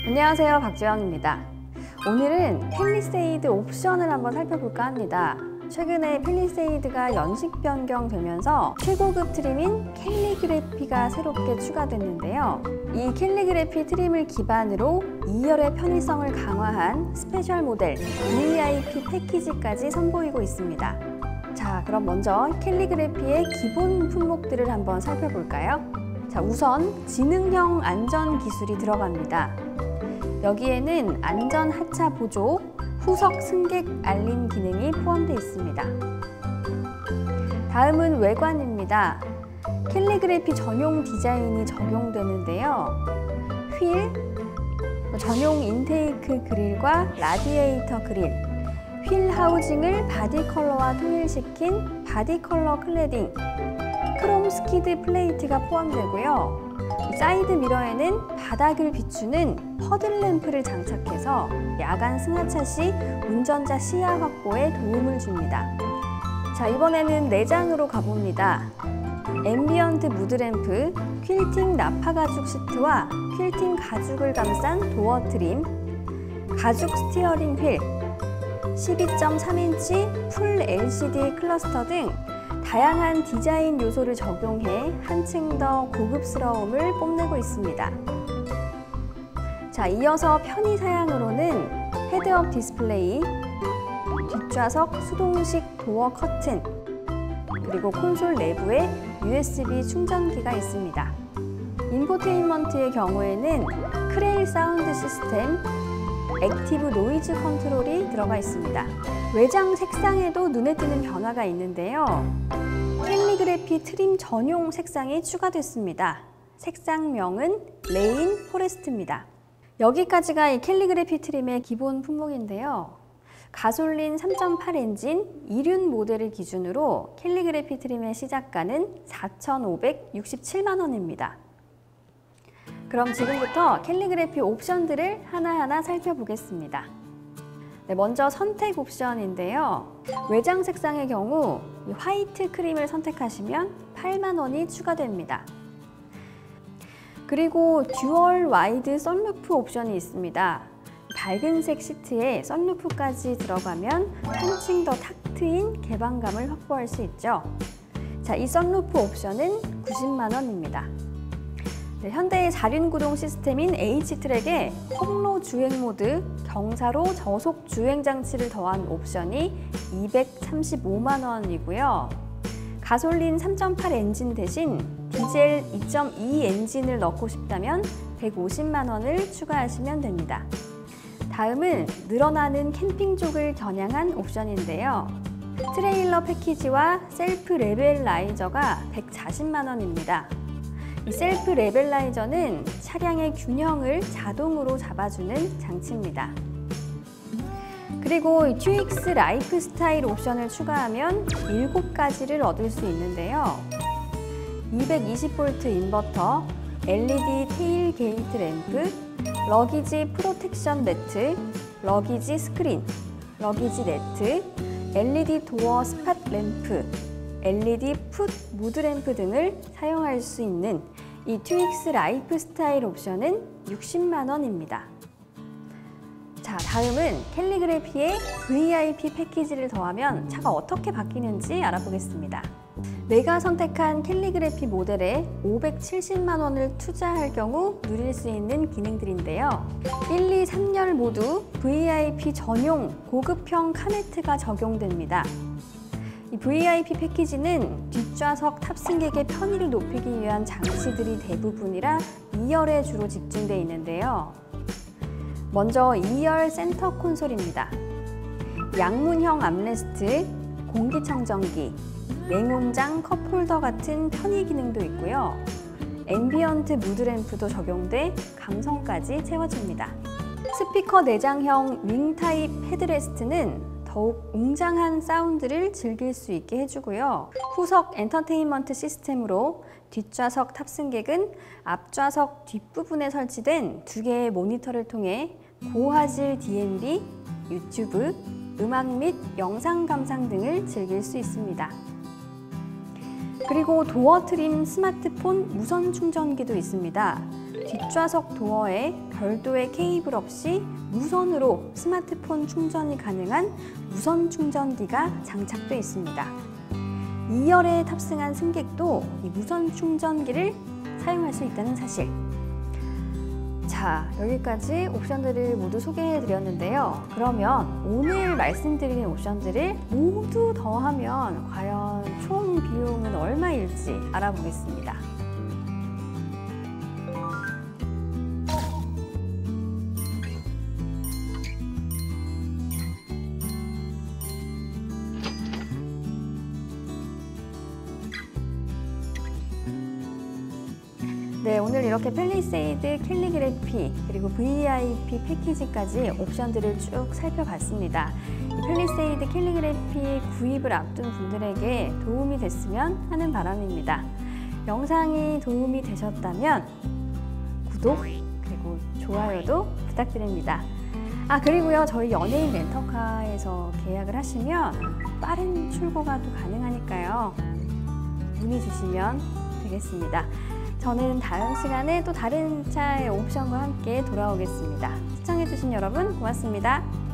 안녕하세요, 박주영입니다. 오늘은 팰리세이드 옵션을 한번 살펴볼까 합니다. 최근에 팰리세이드가 연식 변경되면서 최고급 트림인 캘리그래피가 새롭게 추가됐는데요. 이 캘리그래피 트림을 기반으로 2열의 편의성을 강화한 스페셜 모델 VIP 패키지까지 선보이고 있습니다. 자, 그럼 먼저 캘리그래피의 기본 품목들을 한번 살펴볼까요? 자, 우선 지능형 안전 기술이 들어갑니다. 여기에는 안전 하차 보조, 후석 승객 알림 기능이 포함되어 있습니다. 다음은 외관입니다. 캘리그래피 전용 디자인이 적용되는데요. 휠, 전용 인테이크 그릴과 라디에이터 그릴, 휠 하우징을 바디 컬러와 통일시킨 바디 컬러 클래딩, 크롬 스키드 플레이트가 포함되고요. 사이드 미러에는 바닥을 비추는 퍼들 램프를 장착해서 야간 승하차 시 운전자 시야 확보에 도움을 줍니다. 자, 이번에는 내장으로 가봅니다. 앰비언트 무드 램프, 퀼팅 나파 가죽 시트와 퀼팅 가죽을 감싼 도어 트림, 가죽 스티어링 휠, 12.3인치 풀 LCD 클러스터 등 다양한 디자인 요소를 적용해 한층 더 고급스러움을 뽐내고 있습니다. 자, 이어서 편의 사양으로는 헤드업 디스플레이, 뒷좌석 수동식 도어 커튼, 그리고 콘솔 내부에 USB 충전기가 있습니다. 인포테인먼트의 경우에는 크레일 사운드 시스템, 액티브 노이즈 컨트롤이 들어가 있습니다. 외장 색상에도 눈에 띄는 변화가 있는데요. 캘리그래피 트림 전용 색상이 추가됐습니다. 색상명은 레인 포레스트입니다. 여기까지가 이 캘리그래피 트림의 기본 품목인데요. 가솔린 3.8 엔진 2륜 모델을 기준으로 캘리그래피 트림의 시작가는 4,567만 원입니다. 그럼 지금부터 캘리그래피 옵션들을 하나하나 살펴보겠습니다. 네, 먼저 선택 옵션인데요. 외장 색상의 경우 화이트 크림을 선택하시면 8만 원이 추가됩니다. 그리고 듀얼 와이드 선루프 옵션이 있습니다. 밝은색 시트에 선루프까지 들어가면 한층 더 탁 트인 개방감을 확보할 수 있죠. 자, 이 선루프 옵션은 90만 원입니다. 네, 현대의 4륜 구동 시스템인 H트랙에 통로 주행 모드, 경사로 저속 주행 장치를 더한 옵션이 235만 원이고요. 가솔린 3.8 엔진 대신 디젤 2.2 엔진을 넣고 싶다면 150만 원을 추가하시면 됩니다. 다음은 늘어나는 캠핑족을 겨냥한 옵션인데요. 트레일러 패키지와 셀프 레벨라이저가 140만 원입니다. 이 셀프 레벨라이저는 차량의 균형을 자동으로 잡아주는 장치입니다. 그리고 이 튜익스 라이프 스타일 옵션을 추가하면 7가지를 얻을 수 있는데요. 220V 인버터, LED 테일 게이트 램프, 러기지 프로텍션 매트, 러기지 스크린, 러기지 네트, LED 도어 스팟 램프, LED 풋 무드 램프 등을 사용할 수 있는 이 튜익스 라이프 스타일 옵션은 60만 원입니다. 자, 다음은 캘리그래피의 VIP 패키지를 더하면 차가 어떻게 바뀌는지 알아보겠습니다. 내가 선택한 캘리그래피 모델에 570만 원을 투자할 경우 누릴 수 있는 기능들인데요. 1, 2, 3열 모두 VIP 전용 고급형 카네트가 적용됩니다. 이 VIP 패키지는 뒷좌석 탑승객의 편의를 높이기 위한 장치들이 대부분이라 2열에 주로 집중되어 있는데요. 먼저 2열 센터 콘솔입니다. 양문형 암레스트, 공기청정기, 냉온장 컵홀더 같은 편의 기능도 있고요. 앰비언트 무드램프도 적용돼 감성까지 채워집니다. 스피커 내장형 윙 타입 헤드레스트는 더욱 웅장한 사운드를 즐길 수 있게 해주고요. 후석 엔터테인먼트 시스템으로 뒷좌석 탑승객은 앞좌석 뒷부분에 설치된 2개의 모니터를 통해 고화질 DMB, 유튜브, 음악 및 영상 감상 등을 즐길 수 있습니다. 그리고 도어 트림 스마트폰 무선 충전기도 있습니다. 뒷좌석 도어에 별도의 케이블 없이 무선으로 스마트폰 충전이 가능한 무선 충전기가 장착되어 있습니다. 2열에 탑승한 승객도 이 무선 충전기를 사용할 수 있다는 사실. 자, 여기까지 옵션들을 모두 소개해 드렸는데요. 그러면 오늘 말씀드린 옵션들을 모두 더하면 과연 총 비용은 얼마일지 알아보겠습니다. 네, 오늘 이렇게 팰리세이드, 캘리그래피, 그리고 VIP 패키지까지 옵션들을 쭉 살펴봤습니다. 이 팰리세이드, 캘리그래피 구입을 앞둔 분들에게 도움이 됐으면 하는 바람입니다. 영상이 도움이 되셨다면 구독, 그리고 좋아요도 부탁드립니다. 아, 그리고요, 저희 연예인 렌터카에서 계약을 하시면 빠른 출고가 또 가능하니까요. 문의 주시면 되겠습니다. 저는 다음 시간에 또 다른 차의 옵션과 함께 돌아오겠습니다. 시청해주신 여러분 고맙습니다.